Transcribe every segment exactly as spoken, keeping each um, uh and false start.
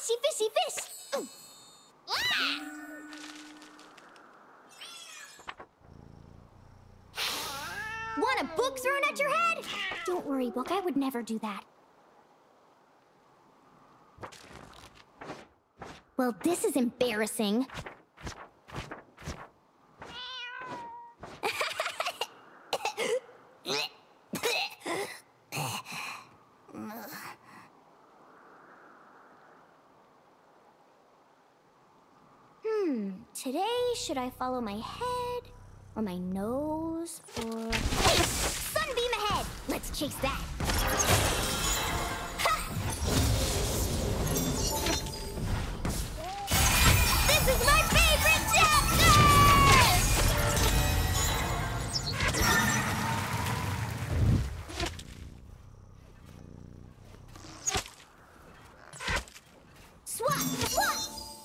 Fishy, fishy, fish! Ooh. Want a book thrown at your head? Don't worry, Book. I would never do that. Well, this is embarrassing. Hmm, today should I follow my head or my nose or... Hey! Sunbeam ahead! Let's chase that. This is my favorite chapter! Swat! Swat!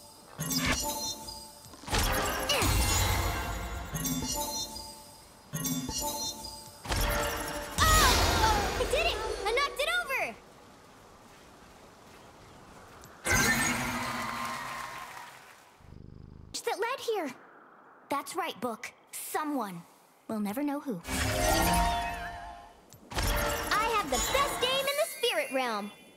Oh! Oh! I did it! I knocked it over! That led here. That's right, Book. Someone. We'll never know who. I have the best game in the spirit realm.